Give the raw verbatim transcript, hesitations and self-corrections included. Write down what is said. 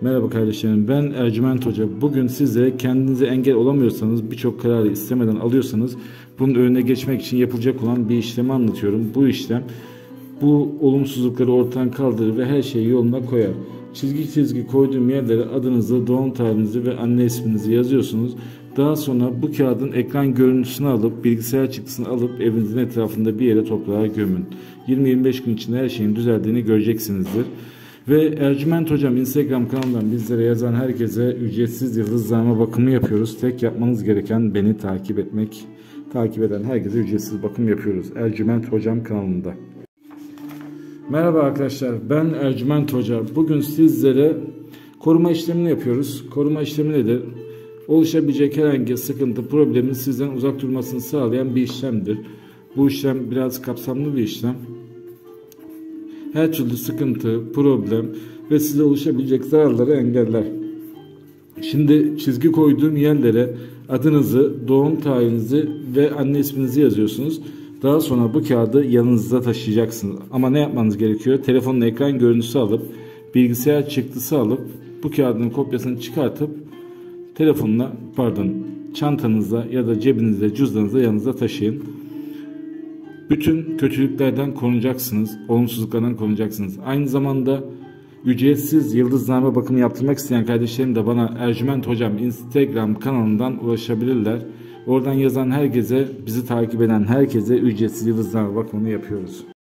Merhaba kardeşlerim, ben Ercüment Hoca. Bugün size kendinize engel olamıyorsanız, birçok kararı istemeden alıyorsanız bunun önüne geçmek için yapılacak olan bir işlemi anlatıyorum. Bu işlem bu olumsuzlukları ortadan kaldırır ve her şeyi yoluna koyar. Çizgi çizgi koyduğum yerlere adınızı, doğum tarihinizi ve anne isminizi yazıyorsunuz. Daha sonra bu kağıdın ekran görüntüsünü alıp, bilgisayar çıktısını alıp evinizin etrafında bir yere toprağa gömün. yirmi yirmi beş gün içinde her şeyin düzeldiğini göreceksinizdir. Ve Ercüment Hocam Instagram kanalından bizlere yazan herkese ücretsiz yıldızlama bakımı yapıyoruz. Tek yapmanız gereken beni takip etmek. Takip eden herkese ücretsiz bakım yapıyoruz. Ercüment Hocam kanalında. Merhaba arkadaşlar, ben Ercüment Hoca. Bugün sizlere koruma işlemini yapıyoruz. Koruma işlemi nedir? Oluşabilecek herhangi sıkıntı, problemin sizden uzak durmasını sağlayan bir işlemdir. Bu işlem biraz kapsamlı bir işlem. Her türlü sıkıntı, problem ve size oluşabilecek zararları engeller. Şimdi çizgi koyduğum yerlere adınızı, doğum tarihinizi ve anne isminizi yazıyorsunuz. Daha sonra bu kağıdı yanınızda taşıyacaksınız. Ama ne yapmanız gerekiyor? Telefonun ekran görüntüsü alıp, bilgisayar çıktısı alıp, bu kağıdın kopyasını çıkartıp telefonla, pardon, çantanızda ya da cebinizde, cüzdanınızda yanınızda taşıyın. Bütün kötülüklerden korunacaksınız, olumsuzluklardan korunacaksınız. Aynı zamanda ücretsiz yıldızlama bakımı yaptırmak isteyen kardeşlerim de bana Ercüment Hocam Instagram kanalından ulaşabilirler. Oradan yazan herkese, bizi takip eden herkese ücretsiz yıldızlama bakımını yapıyoruz.